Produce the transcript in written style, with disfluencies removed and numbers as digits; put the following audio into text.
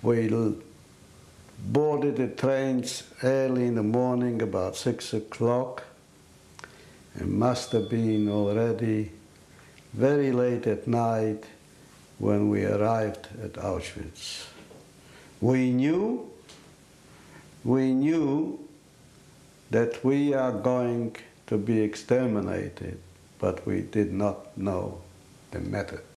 We boarded the trains early in the morning, about 6 o'clock. It must have been already very late at night when we arrived at Auschwitz. We knew that we are going to be exterminated, but we did not know the method.